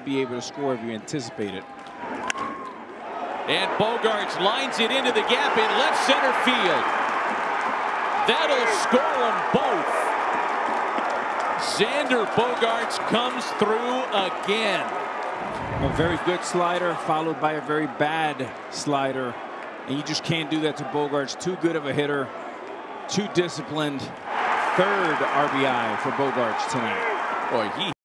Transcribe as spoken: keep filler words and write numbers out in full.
be able to score if you anticipate it. And Bogaert lines it into the gap in left center field. That'll score them both. Xander Bogaert comes through again. A very good slider followed by a very bad slider. And you just can't do that to Bogaert. Too good of a hitter. Too disciplined. Third R B I for Bogaert tonight. Boy, he